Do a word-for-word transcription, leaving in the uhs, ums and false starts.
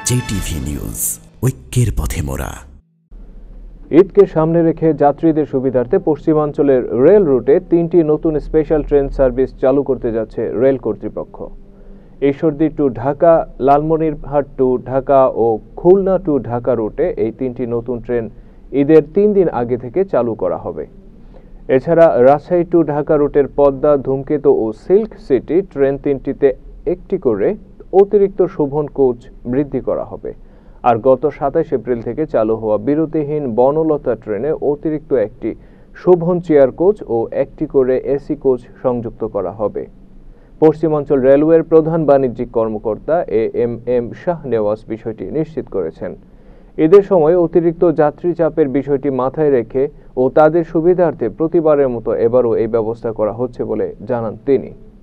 JTV news, ঐক্যের পথে মোরা। ঈদকে সামনে রেখে যাত্রীদের সুবিধার্থে পশ্চিমাঞ্চলের রেল রুটে তিনটি নতুন স্পেশাল ট্রেন সার্ভিস চালু করতে যাচ্ছে রেল কর্তৃপক্ষ। ঈশ্বরদী টু ঢাকা, লালমনিরহাট টু ঢাকা ও খুলনা টু ঢাকা রুটে এই তিনটি নতুন ট্রেন ঈদের তিন দিন আগে থেকে চালু করা হবে। এছাড়া রাজশাহী টু ঢাকা রুটের পদ্মা, ধূমকেতু ও সিল্ক সিটি ট্রেন তিনটিতে একটি করে অতিরিক্ত শোভন কোচ বৃদ্ধি করা হবে। আর গত সাতাশ এপ্রিল থেকে চালু হওয়া বিরতিহীন বনলতা ট্রেনে অতিরিক্ত একটি শোভন চেয়ার কোচ ও একটি করে এসি কোচ সংযুক্ত করা হবে। পশ্চিমাঞ্চল রেলওয়ের প্রধান বাণিজ্যিক কর্মকর্তা A M M Shah Newaz বিষয়টি নিশ্চিত করেছেন। ঈদের সময় অতিরিক্ত যাত্রী চাপের বিষয়টি মাথায় রেখে ও তাদের সুবিধার্থে প্রতিবারের মতো এবারও এই ব্যবস্থা করা হচ্ছে বলে জানান তিনি।